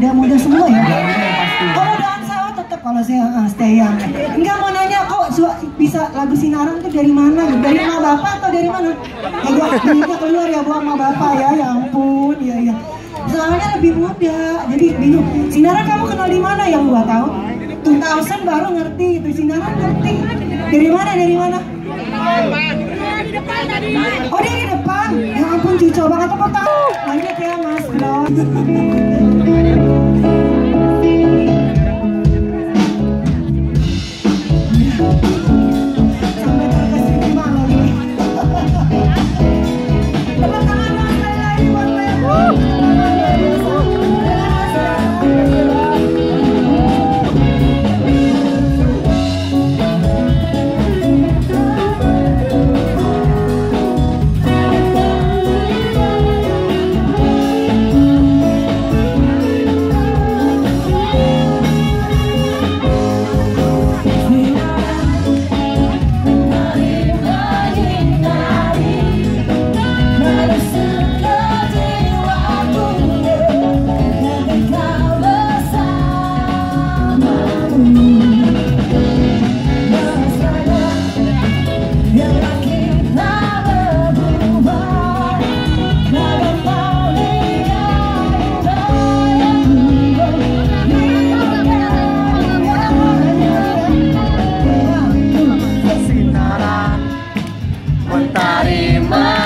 muda semua ya? Muda-muda pasti. Oh mudaan saya tetap kalau saya stay yang. Enggak mau nanya kok bisa lagu Sinaran tuh dari mana? Dari emak bapak atau dari mana? Ya gua duitnya keluar ya buat emak bapak ya ampun ya. Soalnya lebih muda, jadi bingung. Sinaran kamu kenal di mana? Yang gua tahu 2000 baru ngerti itu Sinaran ngerti. Dari mana? Oh dia di depan. Ya ampun cucu banget apa tahu? Banyak ya Mas Bro. Sampai terkesima lagi. Tepuk tangan dong sekali lagi buat Leo. Mentari